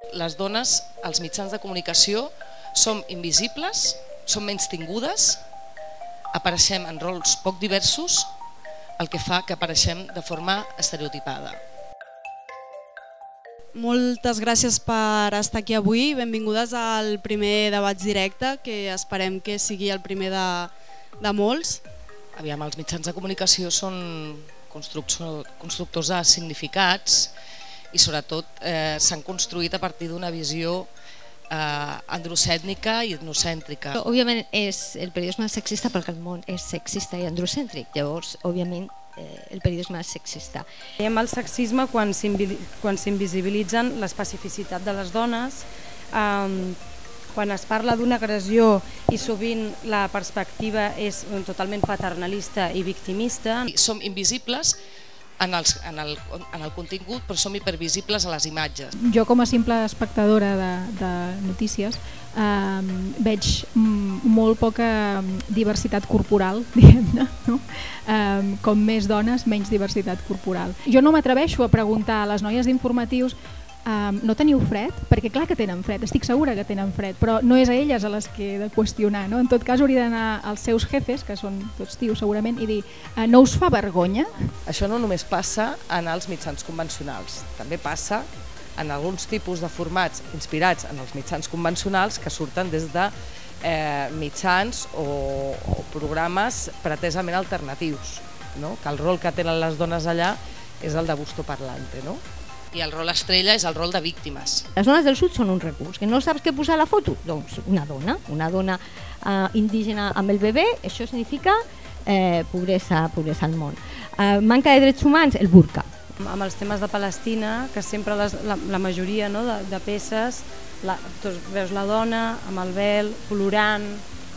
Les dones, als mitjans de comunicació, som invisibles, som menystingudes, apareixem en rols poc diversos, el que fa que apareixem de forma estereotipada. Moltes gràcies per estar aquí avui. Benvingudes al primer Debats Directe, que esperem que sigui el primer de molts. Aviam, els mitjans de comunicació són constructors de significats i sobretot s'han construït a partir d'una visió androcèntrica i etnocèntrica. Òbviament el periodisme és sexista perquè el món és sexista i androcèntric, llavors òbviament el periodisme és sexista. Veiem el sexisme quan s'invisibilitzen l'especificitat de les dones, quan es parla d'una agressió i sovint la perspectiva és totalment paternalista i victimista. Som invisibles en el contingut, però som hipervisibles a les imatges. Jo, com a simple espectadora de notícies, veig molt poca diversitat corporal, diguem-ne, no? Com més dones, menys diversitat corporal. Jo no m'atreveixo a preguntar a les noies d'informatius no teniu fred? Perquè clar que tenen fred, estic segura que tenen fred, però no és a elles a les que he de qüestionar, no? En tot cas hauria d'anar als seus jefes, que són tots tios segurament, i dir, no us fa vergonya? Això no només passa en els mitjans convencionals, també passa en alguns tipus de formats inspirats en els mitjans convencionals que surten des de mitjans o programes pretesament alternatius, no? Que el rol que tenen les dones allà és el de busto parlante, no? I el rol estrella és el rol de víctimes. Les dones del sud són un recurs, que no saps què posar a la foto? Doncs una dona indígena amb el bebè, això significa pobresa al món. Manca de drets humans, el burka. Amb els temes de Palestina, que sempre la majoria de peces, veus la dona amb el vel, plorant,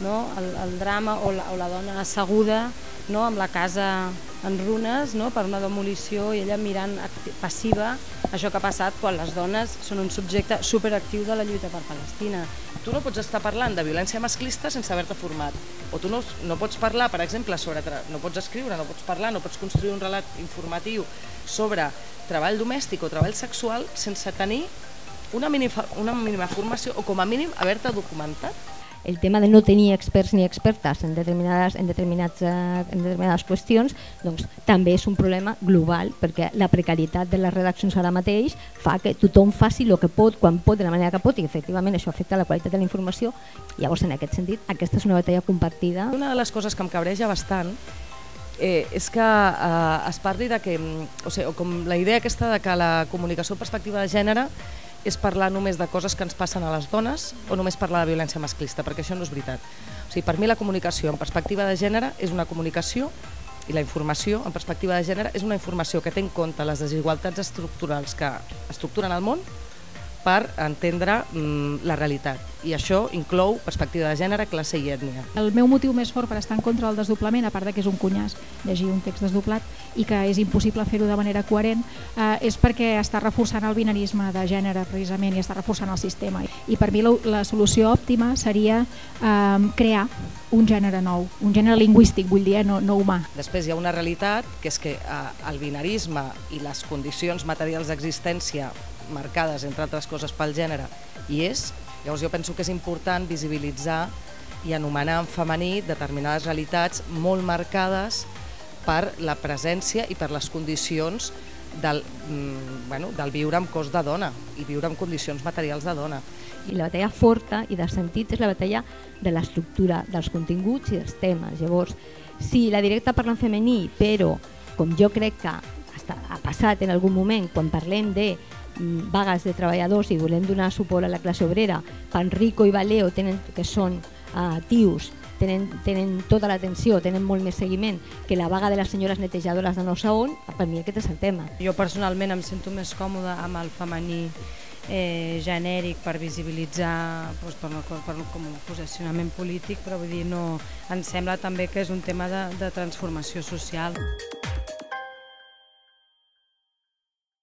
el drama, o la dona asseguda amb la casa en runes per una demolició i ella mirant passiva això que ha passat quan les dones són un subjecte superactiu de la lluita per Palestina. Tu no pots estar parlant de violència masclista sense haver-te format, o tu no pots parlar, per exemple, no pots escriure, no pots parlar, no pots construir un relat informatiu sobre treball domèstic o treball sexual sense tenir una mínima formació o com a mínim haver-te documentat. El tema de no tenir experts ni expertes en determinades qüestions també és un problema global, perquè la precarietat de les redaccions ara mateix fa que tothom faci el que pot, quan pot, de la manera que pot, i efectivament això afecta la qualitat de la informació. Llavors, en aquest sentit, aquesta és una batalla compartida. Una de les coses que em cabreja bastant és que es parli de que, o com la idea aquesta de que la comunicació en perspectiva de gènere és parlar només de coses que ens passen a les dones o només parlar de violència masclista, perquè això no és veritat. Per mi la comunicació en perspectiva de gènere és una comunicació i la informació en perspectiva de gènere és una informació que té en compte les desigualtats estructurals que estructuren el món per entendre la realitat. I això inclou perspectiva de gènere, classe i ètnia. El meu motiu més fort per estar en contra del desdoblament, a part que és un cunyàs llegir un text desdoblat i que és impossible fer-ho de manera coherent, és perquè està reforçant el binarisme de gènere precisament i està reforçant el sistema. I per mi la solució òptima seria crear un gènere nou, un gènere lingüístic, vull dir, no humà. Després hi ha una realitat que és que el binarisme i les condicions materials d'existència marcades, entre altres coses, pel gènere, hi és. Llavors jo penso que és important visibilitzar i anomenar en femení determinades realitats molt marcades per la presència i per les condicions del viure amb cos de dona i viure en condicions materials de dona. I la batalla forta i de sentit és la batalla de l'estructura, dels continguts i dels temes. Llavors, si la directa parla en femení, però com jo crec que ha passat en algun moment, quan parlem de vagues de treballadors i volem donar suport a la classe obrera, Panrico i Valeo, que són tios, tenen tota l'atenció, tenen molt més seguiment que la vaga de les senyores netejadores de no sé on, per mi aquest és el tema. Jo personalment em sento més còmode amb el femení genèric per visibilitzar com un posicionament polític, però vull dir, em sembla també que és un tema de transformació social.